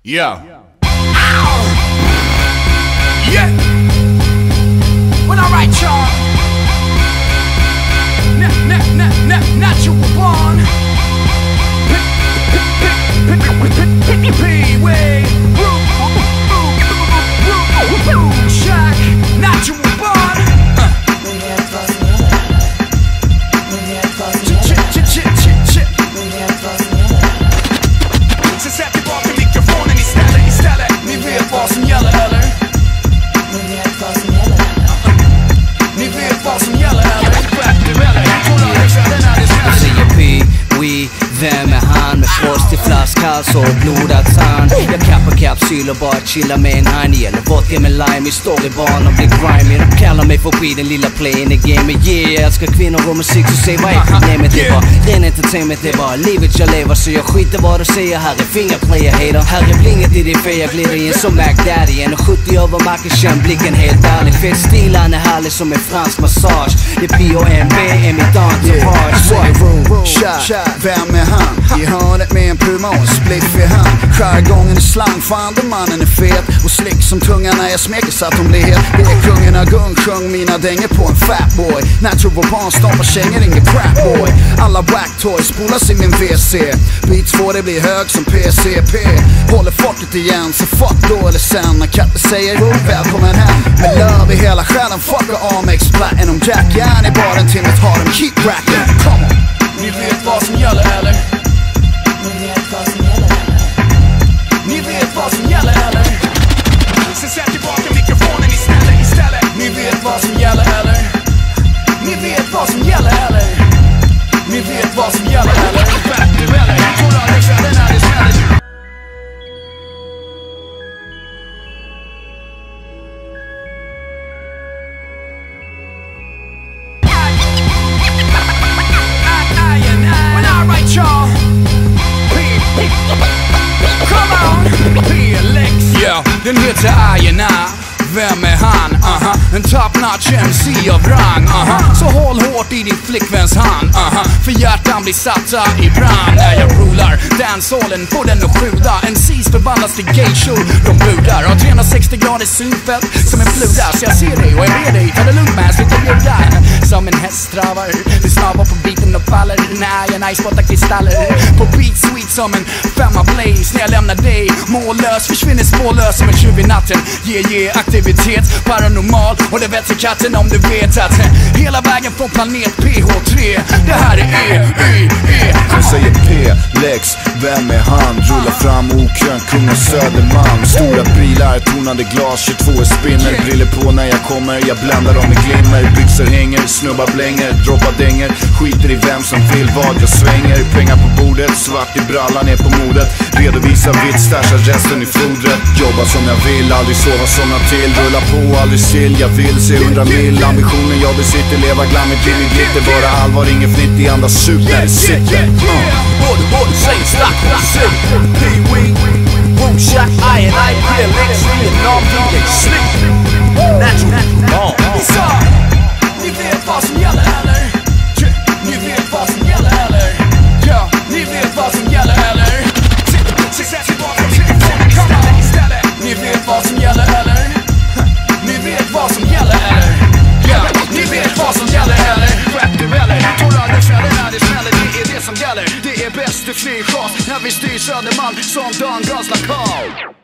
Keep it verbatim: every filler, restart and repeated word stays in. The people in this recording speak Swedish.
Yeah. Ow! Yeah. Well, alright, y'all. N- n- n- n- natural born. P-way. Shack. Natural born. Så sätt tillbaka mikrofonen istället, istället. Ni vet vad som gäller, eller? Ni vet vad som gäller, eller? C P, we, vem är han? Med frostig flaskhals och blodad sand. Jag kappar kapsyl och bara chillar med en honey. Eller vodka med lime i storybarn och blir grimy. De kallar mig för skid, den lilla playen i gamet. Yeah, jag älskar kvinnor och musik, så säg vad är problemet? Det är bara ren entertainment, det är bara livet jag lever. Så jag skiter vad du säger, här är fingerplayer hater. Här är blinget i din färg, jag glider in som Mac Daddy. En och sjuttio över marken, känn blicken helt ärlig. Fet stil, han är härlig som en fransk massage. Det är P O M B, är mitt entourage. Tja, vem är han? I hörnet med en puma och en spliff i hand. Skärgången är slang, fan den mannen är fet. Och slick som tunga när jag smeker så att hon blir het. Det är kungen av gung, sjung mina dänger på en fat boy. Natural barn, stompar kängor, ingen crap boy. Alla black toys spolas i min V C. Beats får det bli hög som P C P. Håller folket igen, så fuck då eller sen. När katten säger välkommen hem. Med love i hela själen, fuck Amex Platinum Jack. Järn i baren till mitt harem, keep racking, come on. Ni vet vad som gäller, eller? Ni vet vad som gäller, eller? Ni vet vad som gäller, eller? Så sätt tillbaka mikrofonen istället, istället. Ni vet vad som gäller, eller? Ni vet vad som gäller, eller? Ni vet vad som gäller, eller? Y'all. Come on, Felix. Yeah, den heter Ayena. Vem är han? Aha. En top-notch M C av rang. Aha. Så håll hårt i din flickväns hand. Aha. För hjärtan blir satta i brand. När jag rular danshålen, får den att sjuda. En cis förvandlas till gay-show. De budar, har trehundrasextio grader synfält som en fluga. Så jag ser dig och jag ber dig, ta det lugnt med, sluta bjuda. Som en häst travar, du snavar på biten och faller. När jag nice spottar kristaller. På beat sweet som en femma blaze. När jag lämnar dig mållös, försvinner spårlös som en tjuv i natten. Yeah, yeah, aktivitet, paranormal. Och det vet katten om du vet att hela vägen från planet P H tre. Det här är E, Y, E. Jag säger P, Lex, vem är han? Rullar fram okrönt, kung och Söderman. Stora bilar, tonade glas, tjugotvå spinner. Briller på när jag kommer, jag bländar dem med glimmer. Byxor hänger, snubbar blänger, droppar dänger. Skiter i vem som vill vad jag svänger. Pengar på bordet, svart i brallan är på modet. Redovisa vitt, stasha resten i fodret. Jobba som jag vill, aldrig sova somna till. Rulla på, aldrig still, jag vill se hundra mil. Ambitionen jag besitter, leva glammigt, liv i glitter. Bara allvar, ingen fnitt i andra sup när det sitter. Både, både, säg stack, säg P-Wing, Boomshot, I and I, Felix, Vietnam, D J, Slick, Natural, Born. Ni vet vad som gäller, eller? Ni vet vad som gäller, eller? Ja, ni vet vad som gäller, eller? Sätt tillbaka mikrofonen istället, istället. Ni vet vad som gäller, eller? Ni vet vad som gäller, eller? Ja, ni vet vad som gäller, eller? Rap det väller, torra det fäller när det smäller. Det är det som gäller, det är bäst, det flyr chans. När vi styr Södermalm som Don Gans lakal.